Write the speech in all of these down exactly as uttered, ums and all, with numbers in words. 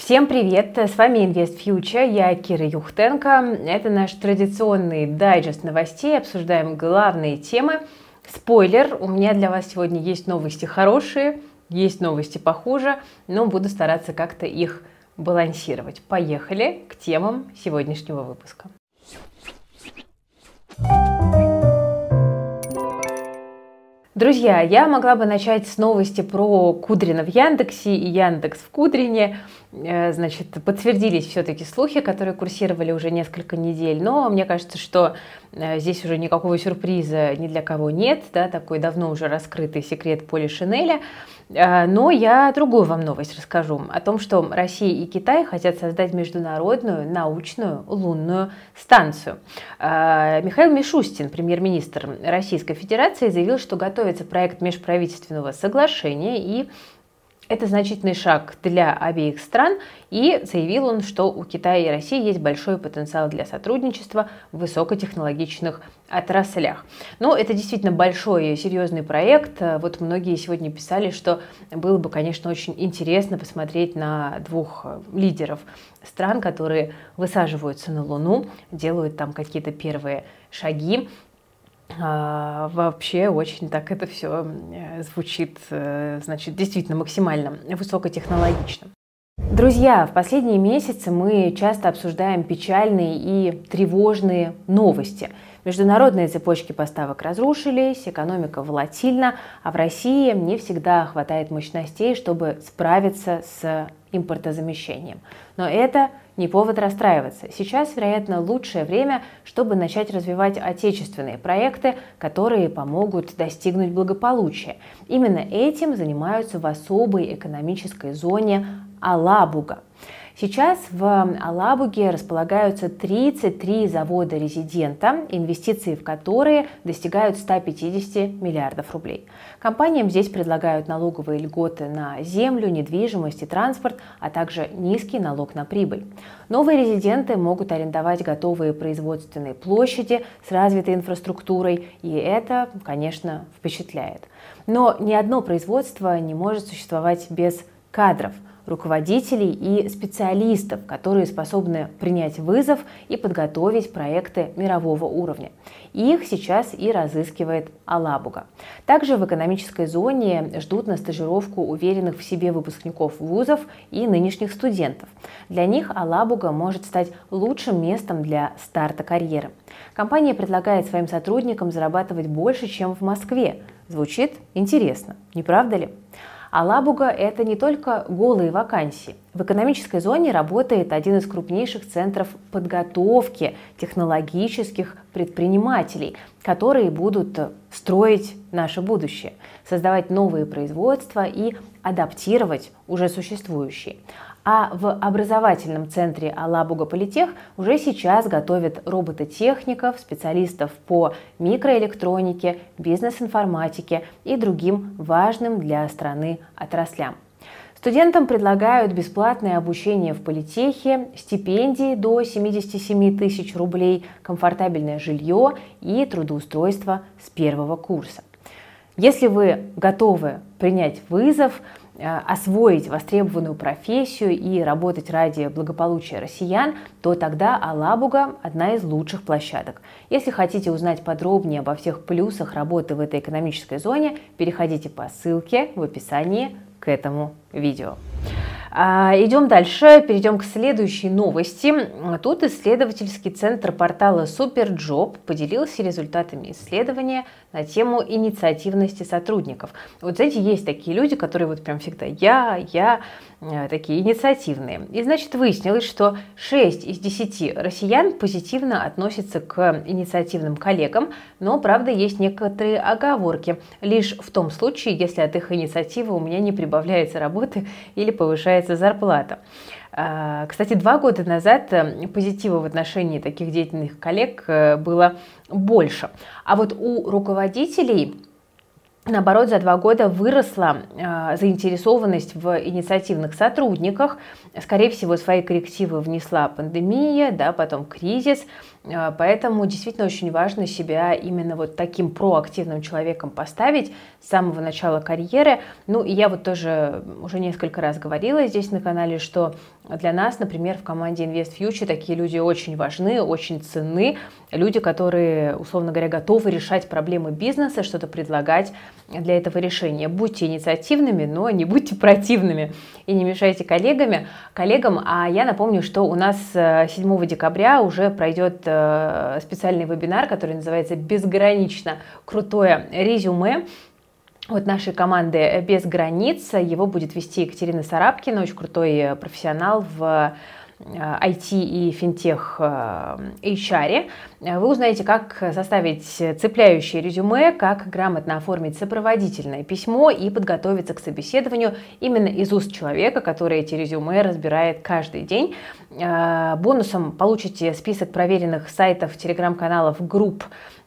Всем привет! С вами Invest Future, я Кира Юхтенко. Это наш традиционный дайджест новостей, обсуждаем главные темы. Спойлер, у меня для вас сегодня есть новости хорошие, есть новости похуже, но буду стараться как-то их балансировать. Поехали к темам сегодняшнего выпуска. Друзья, я могла бы начать с новости про Кудрина в Яндексе и Яндекс в Кудрине. Значит, подтвердились все-таки слухи, которые курсировали уже несколько недель, но мне кажется, что здесь уже никакого сюрприза ни для кого нет, да, такой давно уже раскрытый секрет Поли Шинеля. Но я другую вам новость расскажу о том, что Россия и Китай хотят создать международную научную лунную станцию. Михаил Мишустин, премьер-министр Российской Федерации, заявил, что готовится проект межправительственного соглашения, и это значительный шаг для обеих стран, и заявил он, что у Китая и России есть большой потенциал для сотрудничества в высокотехнологичных отраслях. Но это действительно большой и серьезный проект. Вот многие сегодня писали, что было бы, конечно, очень интересно посмотреть на двух лидеров стран, которые высаживаются на Луну, делают там какие-то первые шаги. А, вообще очень так это все звучит, значит, действительно максимально высокотехнологично. Друзья, в последние месяцы мы часто обсуждаем печальные и тревожные новости. Международные цепочки поставок разрушились, экономика волатильна, а в России не всегда хватает мощностей, чтобы справиться с импортозамещением. Но это не повод расстраиваться. Сейчас, вероятно, лучшее время, чтобы начать развивать отечественные проекты, которые помогут достигнуть благополучия. Именно этим занимаются в особой экономической зоне Алабуга. Сейчас в Алабуге располагаются тридцать три завода-резидента, инвестиции в которые достигают ста пятидесяти миллиардов рублей. Компаниям здесь предлагают налоговые льготы на землю, недвижимость и транспорт, а также низкий налог на прибыль. Новые резиденты могут арендовать готовые производственные площади с развитой инфраструктурой, и это, конечно, впечатляет. Но ни одно производство не может существовать без кадров, руководителей и специалистов, которые способны принять вызов и подготовить проекты мирового уровня. Их сейчас и разыскивает Алабуга. Также в экономической зоне ждут на стажировку уверенных в себе выпускников вузов и нынешних студентов. Для них Алабуга может стать лучшим местом для старта карьеры. Компания предлагает своим сотрудникам зарабатывать больше, чем в Москве. Звучит интересно, не правда ли? Алабуга – это не только голые вакансии. В экономической зоне работает один из крупнейших центров подготовки технологических предпринимателей, которые будут строить наше будущее, создавать новые производства и адаптировать уже существующие. А в образовательном центре Алабуга Политех уже сейчас готовят робототехников, специалистов по микроэлектронике, бизнес-информатике и другим важным для страны отраслям. Студентам предлагают бесплатное обучение в Политехе, стипендии до семидесяти семи тысяч рублей, комфортабельное жилье и трудоустройство с первого курса. Если вы готовы принять вызов, освоить востребованную профессию и работать ради благополучия россиян, то тогда Алабуга – одна из лучших площадок. Если хотите узнать подробнее обо всех плюсах работы в этой экономической зоне, переходите по ссылке в описании к этому видео. Идем дальше, перейдем к следующей новости. Тут исследовательский центр портала Суперджоп поделился результатами исследования на тему инициативности сотрудников. Вот знаете, есть такие люди, которые вот прям всегда я, я, такие инициативные. И значит выяснилось, что шесть из десяти россиян позитивно относятся к инициативным коллегам, но правда есть некоторые оговорки. Лишь в том случае, если от их инициативы у меня не прибавляется работы или повышается зарплата. Кстати, два года назад позитива в отношении таких деятельных коллег было больше. А вот у руководителей, наоборот, за два года выросла э, заинтересованность в инициативных сотрудниках. Скорее всего, свои коррективы внесла пандемия, да, потом кризис. Э, поэтому действительно очень важно себя именно вот таким проактивным человеком поставить с самого начала карьеры. Ну и я вот тоже уже несколько раз говорила здесь на канале, что Для нас, например, в команде InvestFuture такие люди очень важны, очень ценны. Люди, которые, условно говоря, готовы решать проблемы бизнеса, что-то предлагать для этого решения. Будьте инициативными, но не будьте противными и не мешайте коллегами, коллегам. А я напомню, что у нас седьмого декабря уже пройдет специальный вебинар, который называется «Безгранично крутое резюме» от нашей команды «Без границ». Его будет вести Екатерина Сарабкина, очень крутой профессионал в ай ти и финтех эйч ар. Вы узнаете, как составить цепляющее резюме, как грамотно оформить сопроводительное письмо и подготовиться к собеседованию именно из уст человека, который эти резюме разбирает каждый день. Бонусом получите список проверенных сайтов, телеграм-каналов, групп,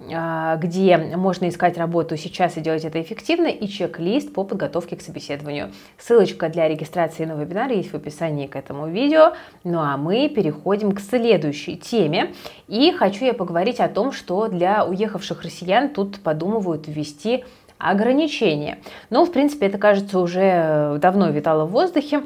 где можно искать работу сейчас и делать это эффективно, и чек-лист по подготовке к собеседованию. Ссылочка для регистрации на вебинар есть в описании к этому видео. Ну а мы переходим к следующей теме. И хочу я поговорить о том, что для уехавших россиян тут подумывают ввести ограничения. Ну, в принципе, это, кажется, уже давно витало в воздухе.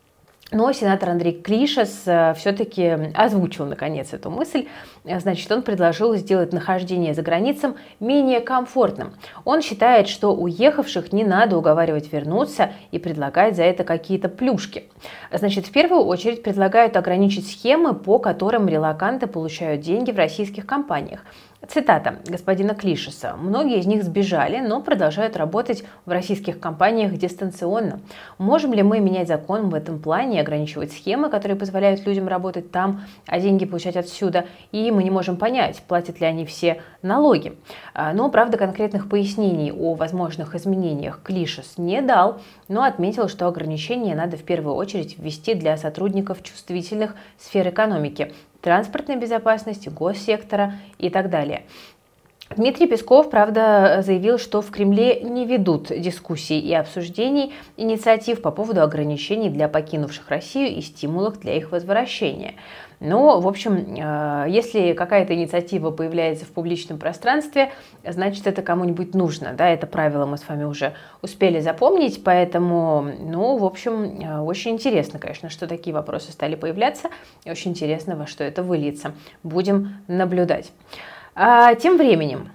Но сенатор Андрей Клишес все-таки озвучил, наконец, эту мысль. Значит, он предложил сделать нахождение за границей менее комфортным. Он считает, что уехавших не надо уговаривать вернуться и предлагать за это какие-то плюшки. Значит, в первую очередь предлагают ограничить схемы, по которым релоканты получают деньги в российских компаниях. Цитата господина Клишеса. «Многие из них сбежали, но продолжают работать в российских компаниях дистанционно. Можем ли мы менять закон в этом плане и ограничивать схемы, которые позволяют людям работать там, а деньги получать отсюда? И мы не можем понять, платят ли они все налоги». Но, правда, конкретных пояснений о возможных изменениях Клишес не дал, но отметил, что ограничения надо в первую очередь ввести для сотрудников чувствительных сфер экономики, транспортной безопасности, госсектора и так далее. Дмитрий Песков, правда, заявил, что в Кремле не ведут дискуссий и обсуждений инициатив по поводу ограничений для покинувших Россию и стимулов для их возвращения. Но, в общем, если какая-то инициатива появляется в публичном пространстве, значит, это кому-нибудь нужно. Да, это правило мы с вами уже успели запомнить, поэтому, ну, в общем, очень интересно, конечно, что такие вопросы стали появляться, и очень интересно, во что это выльется. Будем наблюдать. А тем временем,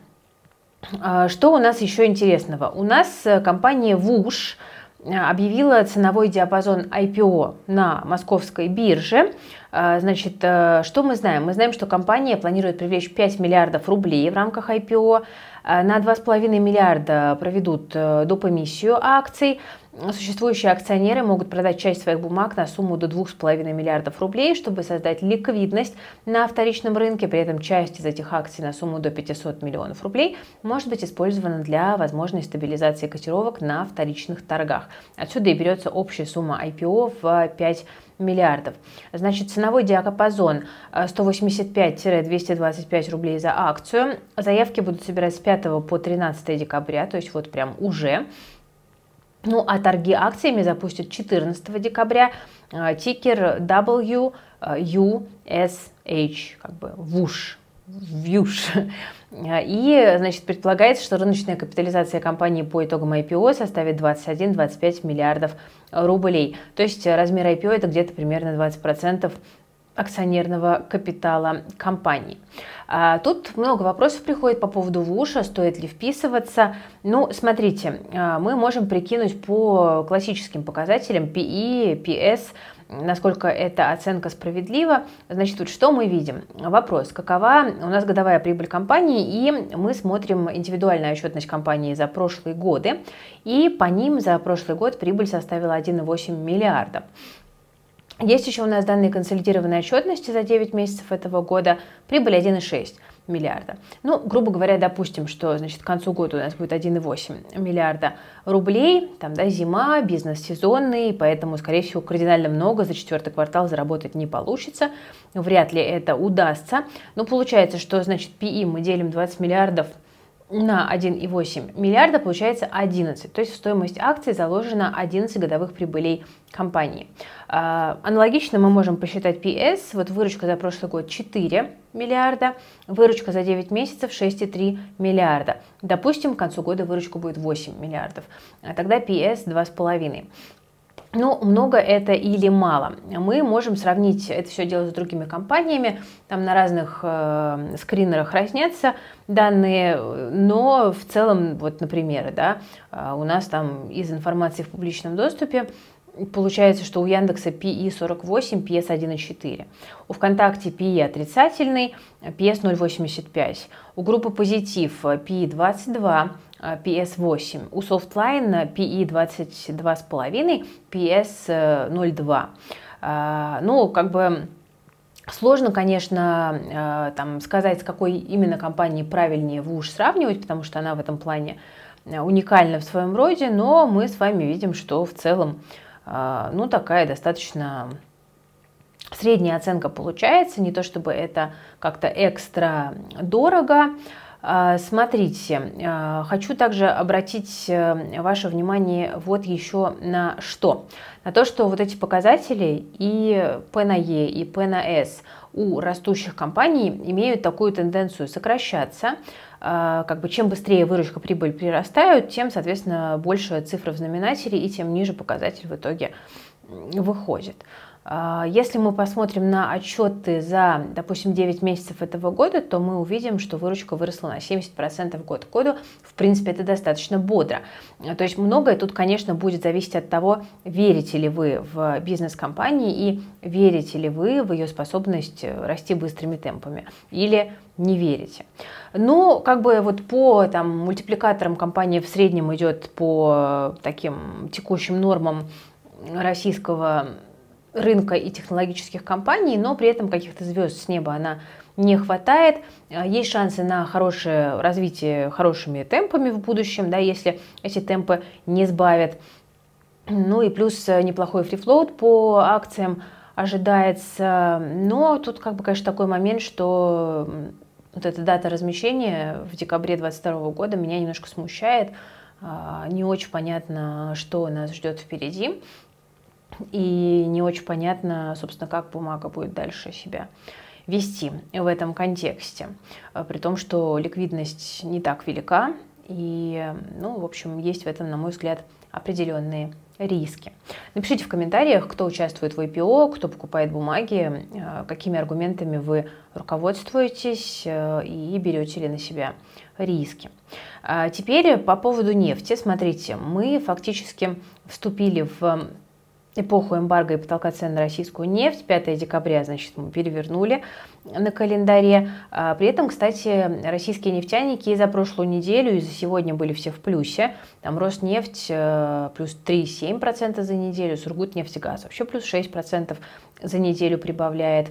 что у нас еще интересного? У нас компания ВУШ объявила ценовой диапазон ай пи о на московской бирже. Значит, что мы знаем? Мы знаем, что компания планирует привлечь пять миллиардов рублей в рамках ай пи о. На два с половиной миллиарда проведут доп. Эмиссию акций. Существующие акционеры могут продать часть своих бумаг на сумму до двух с половиной миллиардов рублей, чтобы создать ликвидность на вторичном рынке. При этом часть из этих акций на сумму до пятисот миллионов рублей может быть использована для возможной стабилизации котировок на вторичных торгах. Отсюда и берется общая сумма ай пи о в пять миллиардов. Значит, ценовой диапазон сто восемьдесят пять — двести двадцать пять рублей за акцию. Заявки будут собирать с пятого по тринадцатое декабря, то есть вот прям уже. Ну, а торги акциями запустят четырнадцатого декабря. Тикер дабл ю ю эс эйч, как бы ВУШ. ВЮШ. И, значит, предполагается, что рыночная капитализация компании по итогам ай пи о составит двадцать один — двадцать пять миллиардов рублей. То есть размер ай пи о это где-то примерно двадцать процентов акционерного капитала компании. Тут много вопросов приходит по поводу ВУШа, стоит ли вписываться. Ну, смотрите, мы можем прикинуть по классическим показателям пи и, пи эс, насколько эта оценка справедлива. Значит, вот что мы видим? Вопрос, какова у нас годовая прибыль компании, и мы смотрим индивидуальную отчетность компании за прошлые годы, и по ним за прошлый год прибыль составила один и восемь миллиарда. Есть еще у нас данные консолидированной отчетности за девять месяцев этого года, прибыль один и шесть миллиарда. Ну, грубо говоря, допустим, что, значит, к концу года у нас будет один и восемь миллиарда рублей, там, да, зима, бизнес сезонный, поэтому, скорее всего, кардинально много за четвертый квартал заработать не получится, вряд ли это удастся. Но получается, что, значит, пи и мы делим двадцать миллиардов на один и восемь миллиарда, получается одиннадцать. То есть в стоимость акций заложено одиннадцать годовых прибылей компании. Аналогично мы можем посчитать пи эс. Вот выручка за прошлый год четыре миллиарда, выручка за девять месяцев шесть и три миллиарда. Допустим, к концу года выручка будет восемь миллиардов. Тогда пи эс два с половиной. Ну, много это или мало. Мы можем сравнить это все дело с другими компаниями. Там на разных э, скринерах разнятся данные, но в целом, вот, например, да, у нас там из информации в публичном доступе получается, что у Яндекса пи и сорок восемь, пи эс один и четыре. У ВКонтакте пи и отрицательный, пи эс ноль целых восемьдесят пять. У группы Позитив пи и двадцать два, пи эс восемь. У Softline пи и двадцать два с половиной, пи эс ноль целых два. Ну, как бы сложно, конечно, там сказать, с какой именно компанией правильнее в уж сравнивать, потому что она в этом плане уникальна в своем роде, но мы с вами видим, что в целом, ну, такая достаточно средняя оценка получается, не то чтобы это как-то экстра дорого. Смотрите, хочу также обратить ваше внимание вот еще на что. На то, что вот эти показатели и P на E, и P на S у растущих компаний имеют такую тенденцию сокращаться. Как бы чем быстрее выручка, прибыль прирастают, тем, соответственно, больше цифра в знаменателе и тем ниже показатель в итоге выходит. Если мы посмотрим на отчеты за, допустим, девять месяцев этого года, то мы увидим, что выручка выросла на семьдесят процентов год к году. В принципе, это достаточно бодро. То есть многое тут, конечно, будет зависеть от того, верите ли вы в бизнес компании и верите ли вы в ее способность расти быстрыми темпами или не верите. Но как бы вот по там, мультипликаторам компания в среднем идет по таким текущим нормам российского рынка и технологических компаний, но при этом каких-то звезд с неба она не хватает. Есть шансы на хорошее развитие хорошими темпами в будущем, да, если эти темпы не сбавят. Ну и плюс неплохой фрифлоут по акциям ожидается. Но тут, как бы, конечно, такой момент, что вот эта дата размещения в декабре две тысячи двадцать второго года меня немножко смущает. Не очень понятно, что нас ждет впереди. И не очень понятно, собственно, как бумага будет дальше себя вести в этом контексте. При том, что ликвидность не так велика. И, ну, в общем, есть в этом, на мой взгляд, определенные риски. Напишите в комментариях, кто участвует в ай пи о, кто покупает бумаги, какими аргументами вы руководствуетесь и берете ли на себя риски. Теперь по поводу нефти. Смотрите, мы фактически вступили в эпоху эмбарго и потолка цен на российскую нефть. пятое декабря, значит, мы перевернули на календаре. При этом, кстати, российские нефтяники за прошлую неделю и за сегодня были все в плюсе. Там Роснефть плюс три целых семь десятых процента за неделю, Сургутнефтегаз вообще плюс шесть процентов за неделю прибавляет.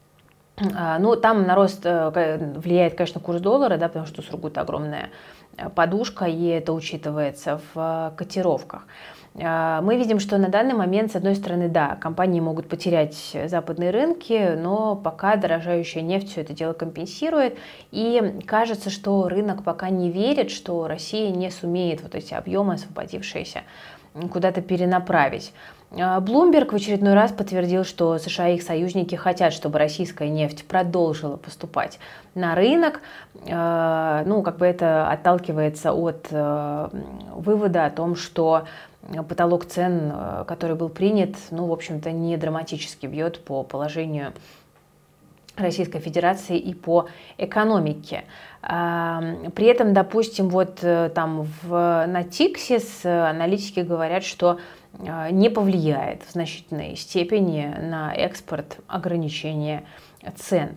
Ну, там на рост влияет, конечно, курс доллара, да, потому что у Сургута огромная подушка, и это учитывается в котировках. Мы видим, что на данный момент, с одной стороны, да, компании могут потерять западные рынки, но пока дорожающая нефть все это дело компенсирует. И кажется, что рынок пока не верит, что Россия не сумеет вот эти объемы, освободившиеся, куда-то перенаправить. Bloomberg в очередной раз подтвердил, что США и их союзники хотят, чтобы российская нефть продолжила поступать на рынок. Ну, как бы это отталкивается от вывода о том, что потолок цен, который был принят, ну, в общем-то, не драматически бьет по положению Российской Федерации и по экономике. При этом, допустим, вот там в Natixis аналитики говорят, что не повлияет в значительной степени на экспорт ограничения цен.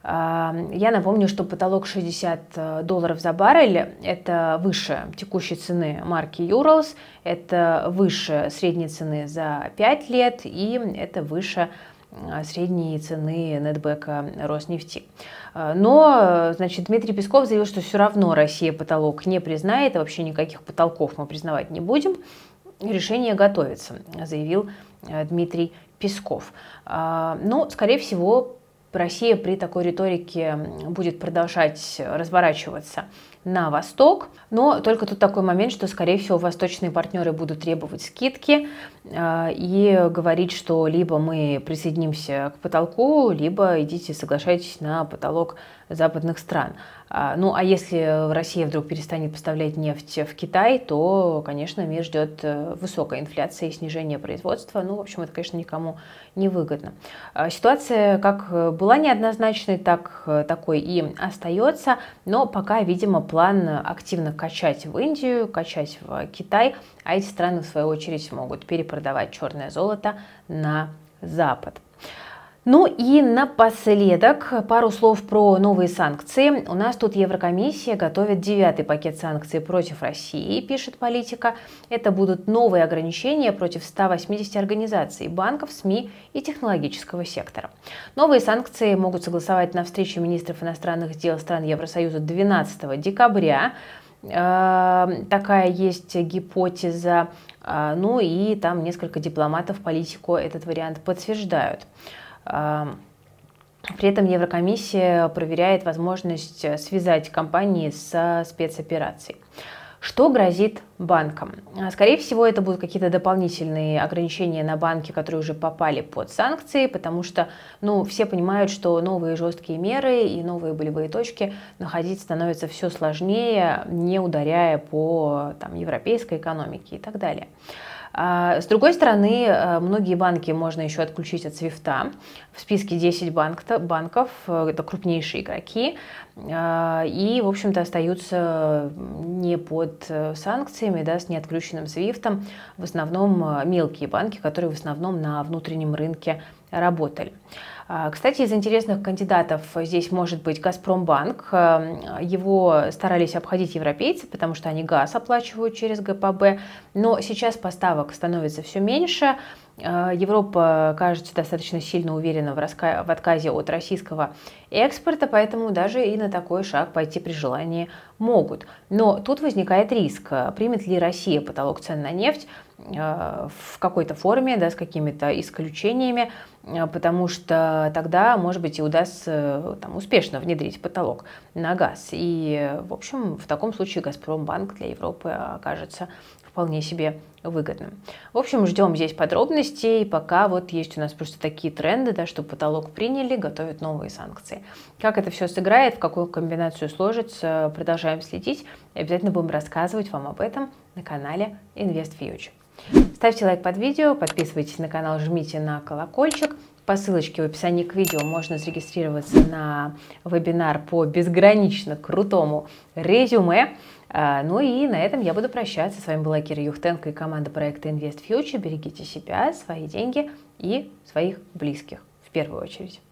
Я напомню, что потолок шестьдесят долларов за баррель – это выше текущей цены марки Urals, это выше средней цены за пять лет и это выше средней цены нетбэка Роснефти. Но, значит, Дмитрий Песков заявил, что все равно Россия потолок не признает, и вообще никаких потолков мы признавать не будем. Решение готовится, заявил Дмитрий Песков. Но, скорее всего, Россия при такой риторике будет продолжать разворачиваться на восток. Но только тут такой момент, что, скорее всего, восточные партнеры будут требовать скидки э, и говорить, что либо мы присоединимся к потолку, либо идите соглашайтесь на потолок западных стран. А, ну, а если Россия вдруг перестанет поставлять нефть в Китай, то, конечно, мир ждет высокая инфляция и снижение производства. Ну, в общем, это, конечно, никому не выгодно. А, ситуация как была неоднозначной, так такой и остается, но пока, видимо, план активно качать в Индию, качать в Китай, а эти страны, в свою очередь, могут перепродавать черное золото на Запад. Ну и напоследок пару слов про новые санкции. У нас тут Еврокомиссия готовит девятый пакет санкций против России, пишет Политика. Это будут новые ограничения против ста восьмидесяти организаций, банков, СМИ и технологического сектора. Новые санкции могут согласовать на встрече министров иностранных дел стран Евросоюза двенадцатого декабря. Такая есть гипотеза. Ну и там несколько дипломатов Политику этот вариант подтверждают. При этом Еврокомиссия проверяет возможность связать компании со спецоперацией. Что грозит банкам? Скорее всего, это будут какие-то дополнительные ограничения на банки, которые уже попали под санкции, потому что ну, все понимают, что новые жесткие меры и новые болевые точки находить становится все сложнее, не ударяя по там, европейской экономике и так далее. С другой стороны, многие банки можно еще отключить от свифта. В списке десять банков, это крупнейшие игроки, и, в общем-то, остаются не под санкциями, да, с неотключенным свифтом, в основном мелкие банки, которые в основном на внутреннем рынке работали. Кстати, из интересных кандидатов здесь может быть Газпромбанк. Его старались обходить европейцы, потому что они газ оплачивают через ГПБ, но сейчас поставок становится все меньше. Европа, кажется, достаточно сильно уверена в, раска... в отказе от российского экспорта, поэтому даже и на такой шаг пойти при желании могут. Но тут возникает риск, примет ли Россия потолок цен на нефть в какой-то форме, да, с какими-то исключениями, потому что тогда, может быть, и удастся там, успешно внедрить потолок на газ. И, в общем, в таком случае Газпромбанк для Европы окажется вполне себе выгодным. В общем, ждем здесь подробностей. Пока вот есть у нас просто такие тренды, да, что потолок приняли, готовят новые санкции. Как это все сыграет, в какую комбинацию сложится, продолжаем следить. И обязательно будем рассказывать вам об этом на канале InvestFuture. Ставьте лайк под видео, подписывайтесь на канал, жмите на колокольчик. По ссылочке в описании к видео можно зарегистрироваться на вебинар по безгранично крутому резюме. Ну и на этом я буду прощаться. С вами была Кира Юхтенко и команда проекта InvestFuture. Берегите себя, свои деньги и своих близких в первую очередь.